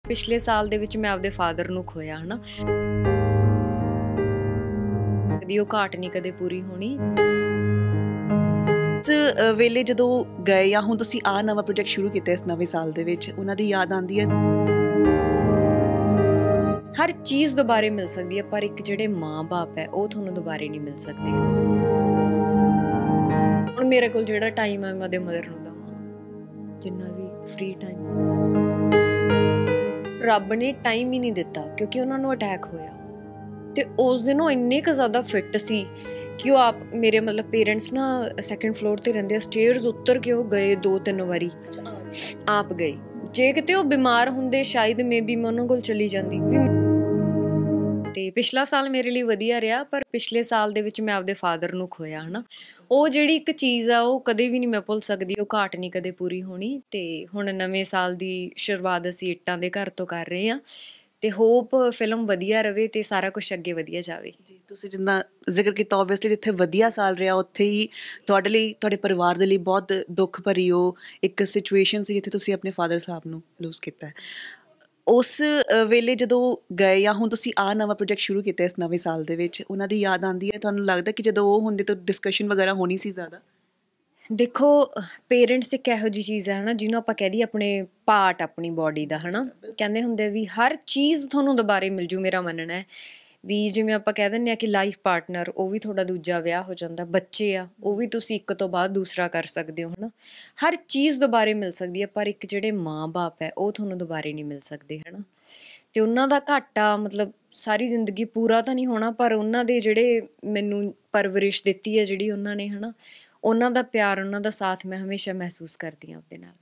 ਪਿਛਲੇ ਸਾਲ ਦੇ ਵਿੱਚ ਮੈਂ ਆਪਦੇ ਫਾਦਰ ਨੂੰ ਖੋਇਆ ਹਨਾ। ਕਦੀ ਉਹ ਘਾਟ ਨਹੀਂ ਕਦੇ ਪੂਰੀ ਹੋਣੀ। ਵੇਲੇ ਜਦੋਂ ਗਏ ਜਾਂ ਹੁਣ ਤੁਸੀਂ ਆਹ ਨਵਾਂ ਪ੍ਰੋਜੈਕਟ ਸ਼ੁਰੂ ਕੀਤਾ ਇਸ ਨਵੇਂ ਸਾਲ ਦੇ ਵਿੱਚ, ਉਹਨਾਂ ਦੀ ਯਾਦ ਆਉਂਦੀ ਹੈ? ਹਰ ਚੀਜ਼ ਦੁਬਾਰੇ ਮਿਲ ਸਕਦੀ ਹੈ, ਪਰ ਇੱਕ ਜਿਹੜੇ ਮਾਂ-ਬਾਪ ਹੈ ਉਹ ਤੁਹਾਨੂੰ ਦੁਬਾਰੇ ਨਹੀਂ ਮਿਲ ਸਕਦੇ। ਹੁਣ ਮੇਰੇ ਕੋਲ ਜਿਹੜਾ ਟਾਈਮ ਹੈ ਮੈਂ ਉਹਦੇ ਮਦਰ ਨੂੰ ਦਵਾਂ, ਜਿੰਨਾ ਵੀ ਫ੍ਰੀ ਟਾਈਮ। ਰੱਬ ਨੇ ਟਾਈਮ ਹੀ ਨਹੀਂ ਦਿੱਤਾ ਕਿਉਂਕਿ ਉਹਨਾਂ ਨੂੰ ਅਟੈਕ ਹੋਇਆ ਤੇ ਉਸ ਦਿਨ ਉਹ ਇੰਨੇ ਕੁ ਜ਼ਿਆਦਾ ਫਿੱਟ ਸੀ ਕਿ ਉਹ ਆਪ ਮੇਰੇ ਪੇਰੈਂਟਸ ਨਾ ਸੈਕੰਡ ਫਲੋਰ ਤੇ ਰਹਿੰਦੇ ਆ, ਸਟੇਅਰਸ ਉੱਤਰ ਕੇ ਉਹ ਗਏ 2-3 ਵਾਰੀ ਆਪ ਗਏ। ਜੇ ਕਿਤੇ ਉਹ ਬਿਮਾਰ ਹੁੰਦੇ ਸ਼ਾਇਦ ਮੇਬੀ ਮੈਂ ਉਹਨਾਂ ਕੋਲ ਚਲੀ ਜਾਂਦੀ। ਤੇ ਪਿਛਲਾ ਸਾਲ ਮੇਰੇ ਲਈ ਵਧੀਆ ਰਿਹਾ, ਪਰ ਪਿਛਲੇ ਸਾਲ ਦੇ ਵਿੱਚ ਮੈਂ ਆਪਦੇ ਫਾਦਰ ਨੂੰ ਖੋਇਆ ਹਨਾ। ਉਹ ਜਿਹੜੀ ਇੱਕ ਚੀਜ਼ ਆ ਉਹ ਕਦੇ ਵੀ ਨਹੀਂ ਮੈਂ ਭੁੱਲ ਸਕਦੀ, ਉਹ ਘਾਟ ਨਹੀਂ ਕਦੇ ਪੂਰੀ ਹੋਣੀ। ਤੇ ਹੁਣ ਨਵੇਂ ਸਾਲ ਦੀ ਸ਼ੁਰੂਆਤ ਅਸੀਂ ਇੱਟਾਂ ਦੇ ਘਰ ਤੋਂ ਕਰ ਰਹੇ ਹਾਂ ਤੇ ਹੋਪ ਫਿਲਮ ਵਧੀਆ ਰਵੇ ਤੇ ਸਾਰਾ ਕੁਝ ਅੱਗੇ ਵਧੀਆ ਜਾਵੇ। ਜੀ, ਤੁਸੀਂ ਜਿੰਨਾ ਜ਼ਿਕਰ ਕੀਤਾ ਓਬਵੀਅਸਲੀ ਜਿੱਥੇ ਵਧੀਆ ਸਾਲ ਰਿਹਾ ਉੱਥੇ ਹੀ ਤੁਹਾਡੇ ਲਈ, ਤੁਹਾਡੇ ਪਰਿਵਾਰ ਦੇ ਲਈ ਬਹੁਤ ਦੁੱਖ ਭਰੀ ਉਹ ਇੱਕ ਸਿਚੁਏਸ਼ਨ ਸੀ ਜਿੱਥੇ ਤੁਸੀਂ ਆਪਣੇ ਫਾਦਰ ਸਾਹਿਬ ਨੂੰ ਲੂਜ਼ ਕੀਤਾ। ਉਸ ਵੇਲੇ ਜਦੋਂ ਗਏ ਜਾਂ ਹੁਣ ਤੁਸੀਂ ਆਹ ਨਵਾਂ ਪ੍ਰੋਜੈਕਟ ਸ਼ੁਰੂ ਕੀਤਾ ਇਸ ਨਵੇਂ ਸਾਲ ਦੇ ਵਿੱਚ, ਉਹਨਾਂ ਦੀ ਯਾਦ ਆਉਂਦੀ ਹੈ? ਤੁਹਾਨੂੰ ਲੱਗਦਾ ਕਿ ਜਦੋਂ ਉਹ ਹੁੰਦੇ ਤਾਂ ਡਿਸਕਸ਼ਨ ਵਗੈਰਾ ਹੋਣੀ ਸੀ ਜ਼ਿਆਦਾ? ਦੇਖੋ, ਪੇਰੈਂਟਸ ਇੱਕ ਇਹੋ ਜਿਹੀ ਚੀਜ਼ ਹੈ ਨਾ ਜਿਹਨੂੰ ਆਪਾਂ ਕਹਿ ਦਈਏ ਆਪਣੇ ਪਾਰਟ ਆਪਣੀ ਬੋਡੀ ਦਾ ਹਨਾ। ਕਹਿੰਦੇ ਹੁੰਦੇ ਵੀ ਹਰ ਚੀਜ਼ ਤੁਹਾਨੂੰ ਦੁਬਾਰੇ ਮਿਲ ਜੂ। ਮੇਰਾ ਮੰਨਣਾ ਹੈ ਵੀ ਜਿਵੇਂ ਆਪਾਂ ਕਹਿ ਦਿੰਦੇ ਹਾਂ ਕਿ ਲਾਈਫ ਪਾਰਟਨਰ ਉਹ ਵੀ ਤੁਹਾਡਾ ਦੂਜਾ ਵਿਆਹ ਹੋ ਜਾਂਦਾ, ਬੱਚੇ ਆ ਉਹ ਵੀ ਤੁਸੀਂ ਇੱਕ ਤੋਂ ਬਾਅਦ ਦੂਸਰਾ ਕਰ ਸਕਦੇ ਹੋ ਹਨਾ। ਹਰ ਚੀਜ਼ ਦੁਬਾਰੇ ਮਿਲ ਸਕਦੀ ਹੈ, ਪਰ ਇੱਕ ਜਿਹੜੇ ਮਾਂ-ਬਾਪ ਹੈ ਉਹ ਤੁਹਾਨੂੰ ਦੁਬਾਰੇ ਨਹੀਂ ਮਿਲ ਸਕਦੇ ਹਨਾ। ਤੇ ਉਹਨਾਂ ਦਾ ਘਾਟਾ ਸਾਰੀ ਜ਼ਿੰਦਗੀ ਪੂਰਾ ਤਾਂ ਨਹੀਂ ਹੋਣਾ, ਪਰ ਉਹਨਾਂ ਦੇ ਜਿਹੜੇ ਮੈਨੂੰ ਪਰਵਰਿਸ਼ ਦਿੱਤੀ ਹੈ ਜਿਹੜੀ ਉਹਨਾਂ ਨੇ ਹਨਾ, ਉਹਨਾਂ ਦਾ ਪਿਆਰ, ਉਹਨਾਂ ਦਾ ਸਾਥ ਮੈਂ ਹਮੇਸ਼ਾ ਮਹਿਸੂਸ ਕਰਦੀ ਹਾਂ ਆਪਦੇ ਨਾਲ।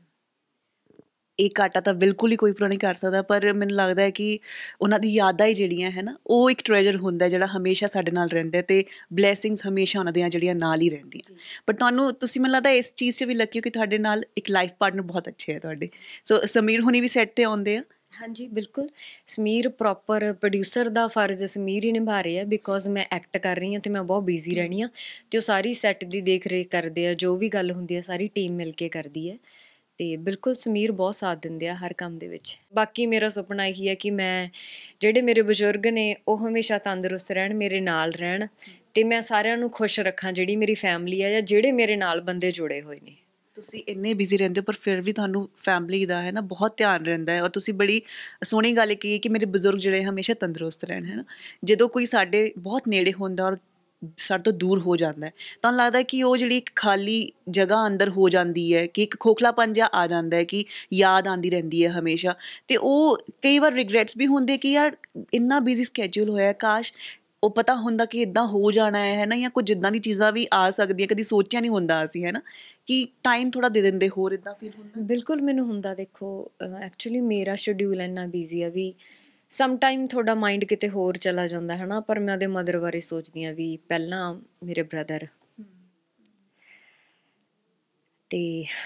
ਇਹ ਘਾਟਾ ਤਾਂ ਬਿਲਕੁਲ ਹੀ ਕੋਈ ਪੂਰਾ ਨਹੀਂ ਕਰ ਸਕਦਾ, ਪਰ ਮੈਨੂੰ ਲੱਗਦਾ ਹੈ ਕਿ ਉਹਨਾਂ ਦੀ ਯਾਦਾਂ ਹੀ ਜਿਹੜੀਆਂ ਹੈ ਨਾ, ਉਹ ਇੱਕ ਟ੍ਰੈਜਰ ਹੁੰਦਾ ਜਿਹੜਾ ਹਮੇਸ਼ਾ ਸਾਡੇ ਨਾਲ ਰਹਿੰਦਾ ਤੇ ਬਲੈਸਿੰਗਸ ਹਮੇਸ਼ਾ ਉਹਨਾਂ ਦੀਆਂ ਜਿਹੜੀਆਂ ਨਾਲ ਹੀ ਰਹਿੰਦੀਆਂ। ਪਰ ਤੁਸੀਂ ਮੈਨੂੰ ਲੱਗਦਾ ਇਸ ਚੀਜ਼ 'ਚ ਵੀ ਲੱਕੀ ਹੋ ਕਿ ਤੁਹਾਡੇ ਨਾਲ ਇੱਕ ਲਾਈਫ ਪਾਰਟਨਰ ਬਹੁਤ ਅੱਛੇ ਹੈ ਤੁਹਾਡੇ। ਸੋ ਸਮੀਰ ਹੁਣੀ ਵੀ ਸੈੱਟ 'ਤੇ ਆਉਂਦੇ ਆ? ਹਾਂਜੀ ਬਿਲਕੁਲ, ਸਮੀਰ ਪ੍ਰੋਪਰ ਪ੍ਰੋਡਿਊਸਰ ਦਾ ਫਰਜ਼ ਸਮੀਰ ਹੀ ਨਿਭਾ ਰਹੇ ਆ, ਬਿਕੋਜ਼ ਮੈਂ ਐਕਟ ਕਰ ਰਹੀ ਹਾਂ ਤੇ ਮੈਂ ਬਹੁਤ ਬਿਜ਼ੀ ਰਹਿਣੀ ਹਾਂ ਤੇ ਉਹ ਸਾਰੀ ਸੈੱਟ ਦੀ ਦੇਖ ਰੇਖ ਕਰਦੇ ਆ। ਜੋ ਵੀ ਗੱਲ ਹੁੰਦੀ ਹੈ ਸਾਰੀ ਟੀਮ ਮਿਲ ਕੇ ਕਰਦੀ ਹੈ ਤੇ ਬਿਲਕੁਲ ਸਮੀਰ ਬਹੁਤ ਸਾਥ ਦਿੰਦੇ ਆ ਹਰ ਕੰਮ ਦੇ ਵਿੱਚ। ਬਾਕੀ ਮੇਰਾ ਸੁਪਨਾ ਇਹੀ ਹੈ ਕਿ ਮੈਂ ਜਿਹੜੇ ਮੇਰੇ ਬਜ਼ੁਰਗ ਨੇ ਉਹ ਹਮੇਸ਼ਾ ਤੰਦਰੁਸਤ ਰਹਿਣ, ਮੇਰੇ ਨਾਲ ਰਹਿਣ ਤੇ ਮੈਂ ਸਾਰਿਆਂ ਨੂੰ ਖੁਸ਼ ਰੱਖਾਂ, ਜਿਹੜੀ ਮੇਰੀ ਫੈਮਿਲੀ ਹੈ ਜਾਂ ਜਿਹੜੇ ਮੇਰੇ ਨਾਲ ਬੰਦੇ ਜੁੜੇ ਹੋਏ ਨੇ। ਤੁਸੀਂ ਇੰਨੇ ਬਿਜ਼ੀ ਰਹਿੰਦੇ ਹੋ ਪਰ ਫਿਰ ਵੀ ਤੁਹਾਨੂੰ ਫੈਮਿਲੀ ਦਾ ਹੈ ਨਾ ਬਹੁਤ ਧਿਆਨ ਰਹਿੰਦਾ ਹੈ, ਔਰ ਤੁਸੀਂ ਬੜੀ ਸੋਹਣੀ ਗੱਲ ਕਹੀ ਕਿ ਮੇਰੇ ਬਜ਼ੁਰਗ ਜਿਹੜੇ ਹਮੇਸ਼ਾ ਤੰਦਰੁਸਤ ਰਹਿਣ ਹੈ ਨਾ। ਜਦੋਂ ਕੋਈ ਸਾਡੇ ਬਹੁਤ ਨੇੜੇ ਹੁੰਦਾ ਔਰ ਸਾਡੇ ਤੋਂ ਦੂਰ ਹੋ ਜਾਂਦਾ ਹੈ ਤਾਂ ਲੱਗਦਾ ਕਿ ਉਹ ਜਿਹੜੀ ਇੱਕ ਖਾਲੀ ਜਗ੍ਹਾ ਅੰਦਰ ਹੋ ਜਾਂਦੀ ਹੈ, ਕਿ ਇੱਕ ਖੋਖਲਾਪਨ ਜਿਹਾ ਆ ਜਾਂਦਾ ਹੈ, ਕਿ ਯਾਦ ਆਉਂਦੀ ਰਹਿੰਦੀ ਹੈ ਹਮੇਸ਼ਾ। ਅਤੇ ਉਹ ਕਈ ਵਾਰ ਰਿਗਰੈਟਸ ਵੀ ਹੁੰਦੇ ਕਿ ਯਾਰ ਇੰਨਾ ਬਿਜ਼ੀ ਸਕੈਜੂਲ ਹੋਇਆ, ਕਾਸ਼ ਉਹ ਪਤਾ ਹੁੰਦਾ ਕਿ ਇੱਦਾਂ ਹੋ ਜਾਣਾ ਹੈ ਨਾ, ਜਾਂ ਕੁਝ ਇੱਦਾਂ ਦੀ ਚੀਜ਼ਾਂ ਵੀ ਆ ਸਕਦੀਆਂ, ਕਦੀ ਸੋਚਿਆ ਨਹੀਂ ਹੁੰਦਾ ਅਸੀਂ ਹੈ ਨਾ, ਕਿ ਟਾਈਮ ਥੋੜ੍ਹਾ ਦੇ ਦਿੰਦੇ। ਹੋਰ ਇੱਦਾਂ ਫੀਲ ਹੁੰਦਾ? ਬਿਲਕੁਲ ਮੈਨੂੰ ਹੁੰਦਾ। ਦੇਖੋ ਐਕਚੁਅਲੀ ਮੇਰਾ ਸ਼ਡਿਊਲ ਇੰਨਾ ਬਿਜ਼ੀ ਆ ਵੀ ਸਮ ਟਾਈਮ ਤੁਹਾਡਾ ਮਾਈਂਡ ਕਿਤੇ ਹੋਰ ਚਲਾ ਜਾਂਦਾ ਹੈ ਨਾ, ਪਰ ਮੈਂ ਉਹਦੇ ਮਦਰ ਬਾਰੇ ਸੋਚਦੀ ਹਾਂ ਵੀ ਪਹਿਲਾਂ ਮੇਰੇ ਬ੍ਰਦਰ ਤੇ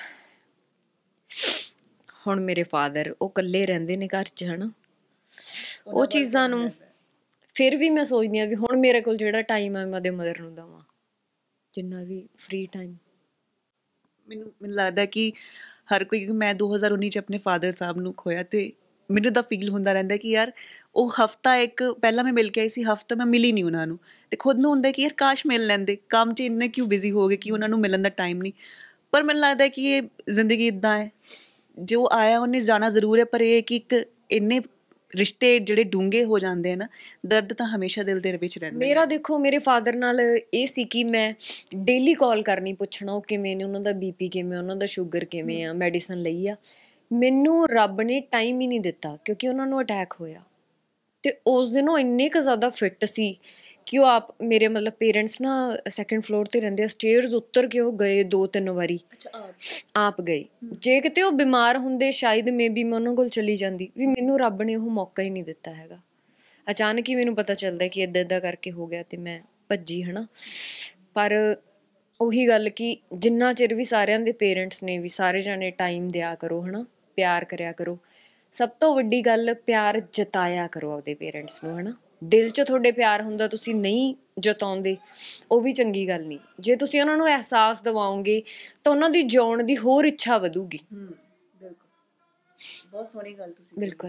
ਹੁਣ ਮੇਰੇ ਫਾਦਰ, ਉਹ ਇਕੱਲੇ ਰਹਿੰਦੇ ਨੇ ਘਰ 'ਚ ਹੈ ਨਾ। ਉਹ ਚੀਜ਼ਾਂ ਨੂੰ ਫਿਰ ਵੀ ਮੈਂ ਸੋਚਦੀ ਹਾਂ ਵੀ ਹੁਣ ਮੇਰੇ ਕੋਲ ਜਿਹੜਾ ਟਾਈਮ ਹੈ ਮੈਂ ਉਹਦੇ ਮਦਰ ਨੂੰ ਦੇਵਾਂ, ਜਿੰਨਾ ਵੀ ਫ੍ਰੀ ਟਾਈਮ। ਮੈਨੂੰ ਲੱਗਦਾ ਕਿ ਹਰ ਕੋਈ, ਕਿਉਂਕਿ ਮੈਂ 2019 'ਚ ਆਪਣੇ ਫਾਦਰ ਸਾਹਿਬ ਨੂੰ ਖੋਇਆ ਅਤੇ ਮੈਨੂੰ ਤਾਂ ਫੀਲ ਹੁੰਦਾ ਰਹਿੰਦਾ ਕਿ ਯਾਰ ਉਹ ਹਫ਼ਤਾ ਇੱਕ ਪਹਿਲਾਂ ਮੈਂ ਮਿਲ ਕੇ ਆਈ ਸੀ, ਹਫ਼ਤਾ ਮੈਂ ਮਿਲੀ ਨਹੀਂ ਉਹਨਾਂ ਨੂੰ ਅਤੇ ਖੁਦ ਨੂੰ ਹੁੰਦਾ ਕਿ ਯਾਰ ਕਾਸ਼ ਮਿਲ ਲੈਂਦੇ, ਕੰਮ 'ਚ ਇੰਨੇ ਕਿਉਂ ਬਿਜ਼ੀ ਹੋ ਗਏ ਕਿ ਉਹਨਾਂ ਨੂੰ ਮਿਲਣ ਦਾ ਟਾਈਮ ਨਹੀਂ। ਪਰ ਮੈਨੂੰ ਲੱਗਦਾ ਕਿ ਇਹ ਜ਼ਿੰਦਗੀ ਇੱਦਾਂ ਹੈ, ਜੋ ਆਇਆ ਉਹਨੇ ਜਾਣਾ ਜ਼ਰੂਰ ਹੈ, ਪਰ ਇਹ ਕਿ ਇੱਕ ਇੰਨੇ ਰਿਸ਼ਤੇ ਜਿਹੜੇ ਡੂੰਘੇ ਹੋ ਜਾਂਦੇ ਆ ਨਾ, ਦਰਦ ਤਾਂ ਹਮੇਸ਼ਾ ਦਿਲ ਦੇ ਵਿੱਚ ਰਹਿੰਦਾ। ਮੇਰਾ ਦੇਖੋ ਮੇਰੇ ਫਾਦਰ ਨਾਲ ਇਹ ਸੀ ਕਿ ਮੈਂ ਡੇਲੀ ਕਾਲ ਕਰਨੀ, ਪੁੱਛਣਾ ਉਹ ਕਿਵੇਂ ਨੇ, ਉਹਨਾਂ ਦਾ BP ਕਿਵੇਂ, ਉਹਨਾਂ ਦਾ ਸ਼ੂਗਰ ਕਿਵੇਂ ਆ, ਮੈਡੀਸਨ ਲਈ ਆ। ਮੈਨੂੰ ਰੱਬ ਨੇ ਟਾਈਮ ਹੀ ਨਹੀਂ ਦਿੱਤਾ ਕਿਉਂਕਿ ਉਹਨਾਂ ਨੂੰ ਅਟੈਕ ਹੋਇਆ ਤੇ ਉਸ ਦਿਨ ਉਹ ਇੰਨੇ ਕੁ ਜ਼ਿਆਦਾ ਫਿੱਟ ਸੀ ਕਿ ਉਹ ਆਪ ਮੇਰੇ ਪੇਰੈਂਟਸ ਨਾ ਸੈਕੰਡ ਫਲੋਰ ਤੇ ਰਹਿੰਦੇ ਆ, ਸਟੇਅਰਸ ਉੱਤਰ ਕੇ ਉਹ ਗਏ 2-3 ਵਾਰੀ ਆਪ ਗਏ। ਜੇ ਕਿਤੇ ਉਹ ਬਿਮਾਰ ਹੁੰਦੇ ਸ਼ਾਇਦ ਮੇਬੀ ਮੈਂ ਉਹਨਾਂ ਕੋਲ ਚਲੀ ਜਾਂਦੀ। ਵੀ ਮੈਨੂੰ ਰੱਬ ਨੇ ਉਹ ਮੌਕਾ ਹੀ ਨਹੀਂ ਦਿੱਤਾ ਹੈਗਾ। ਅਚਾਨਕ ਹੀ ਮੈਨੂੰ ਪਤਾ ਚੱਲਦਾ ਕਿ ਇੱਦਾਂ ਇੱਦਾਂ ਕਰਕੇ ਹੋ ਗਿਆ ਤੇ ਮੈਂ ਭੱਜੀ ਹੈ ਨਾ। ਪਰ ਉਹੀ ਗੱਲ ਕਿ ਜਿੰਨਾ ਚਿਰ ਵੀ ਸਾਰਿਆਂ ਦੇ ਪੇਰੈਂਟਸ ਨੇ ਵੀ ਸਾਰੇ ਜਾਣੇ ਟਾਈਮ ਦਿਆ ਕਰੋ ਹੈ ਨਾ, ਪਿਆਰ ਕਰਿਆ ਕਰੋ। ਸਭ ਤੋਂ ਵੱਡੀ ਗੱਲ, ਪਿਆਰ ਜਤਾਇਆ ਕਰੋ ਆਪਦੇ ਪੇਰੈਂਟਸ ਨੂੰ ਹੈ ਨਾ। ਦਿਲ 'ਚ ਤੁਹਾਡੇ ਪਿਆਰ ਹੁੰਦਾ, ਤੁਸੀਂ ਨਹੀਂ ਜਤਾਉਂਦੇ, ਉਹ ਵੀ ਚੰਗੀ ਗੱਲ ਨਹੀਂ। ਜੇ ਤੁਸੀਂ ਉਹਨਾਂ ਨੂੰ ਅਹਿਸਾਸ ਦਿਵਾਓਗੇ ਤਾਂ ਉਹਨਾਂ ਦੀ ਜਿਉਣ ਦੀ ਹੋਰ ਇੱਛਾ ਵਧੂਗੀ। ਬਿਲਕੁਲ, ਬਹੁਤ ਸੋਹਣੀ ਗੱਲ ਤੁਸੀਂ। ਬਿਲਕੁਲ।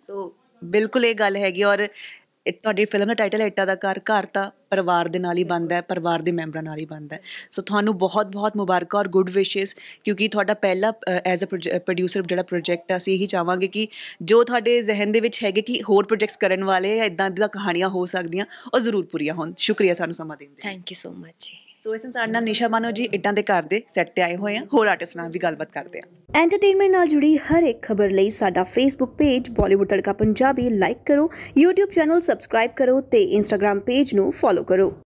ਸੋ ਬਿਲਕੁਲ ਇਹ ਗੱਲ ਹੈਗੀ। ਔਰ ਤੁਹਾਡੀ ਫਿਲਮ ਦਾ ਟਾਈਟਲ ਹੈ ਇੱਟਾਂ ਦਾ ਘਰ। ਘਰ ਤਾਂ ਪਰਿਵਾਰ ਦੇ ਨਾਲ ਹੀ ਬਣਦਾ ਹੈ, ਪਰਿਵਾਰ ਦੇ ਮੈਂਬਰਾਂ ਨਾਲ ਹੀ ਬਣਦਾ ਹੈ। ਸੋ ਤੁਹਾਨੂੰ ਬਹੁਤ ਬਹੁਤ ਮੁਬਾਰਕਾਂ ਔਰ ਗੁੱਡ ਵਿਸ਼ੇਸ, ਕਿਉਂਕਿ ਤੁਹਾਡਾ ਪਹਿਲਾ ਐਜ਼ ਅ ਪ੍ਰੋਡਿਊਸਰ ਜਿਹੜਾ ਪ੍ਰੋਜੈਕਟ ਆ, ਅਸੀਂ ਇਹੀ ਚਾਹਾਂਗੇ ਕਿ ਜੋ ਤੁਹਾਡੇ ਜ਼ਿਹਨ ਦੇ ਵਿੱਚ ਹੈਗੇ ਕਿ ਹੋਰ ਪ੍ਰੋਜੈਕਟਸ ਕਰਨ ਵਾਲੇ ਜਾਂ ਇੱਦਾਂ ਦੀਆਂ ਕਹਾਣੀਆਂ ਹੋ ਸਕਦੀਆਂ, ਉਹ ਜ਼ਰੂਰ ਪੂਰੀਆਂ ਹੋਣ। ਸ਼ੁਕਰੀਆ ਸਾਨੂੰ ਸਮਾਂ ਦੇਣ ਲਈ। ਥੈਂਕ ਯੂ ਸੋ ਮਚ ਜੀ। ਸੋ ਇਸ ਸਾਡੇ ਨਾਲ ਨਿਸ਼ਾ ਮਾਨੋ ਜੀ ਇੱਟਾਂ ਦੇ ਘਰ ਦੇ ਸੈੱਟ ਤੇ ਆਏ ਹੋਏ ਆ। ਹੋਰ ਆਰਟਿਸਟ ਨਾਲ ਵੀ ਗੱਲਬਾਤ ਕਰਦੇ ਆ। ਐਂਟਰਟੇਨਮੈਂਟ ਨਾਲ ਜੁੜੀ ਹਰ ਇੱਕ ਖਬਰ ਲਈ ਸਾਡਾ Facebook page Bollywood Tadka Punjabi like ਕਰੋ, YouTube ਚੈਨਲ ਸਬਸਕ੍ਰਾਈਬ ਕਰੋ ਤੇ Instagram ਪੇਜ ਨੂੰ ਫੋਲੋ ਕਰੋ।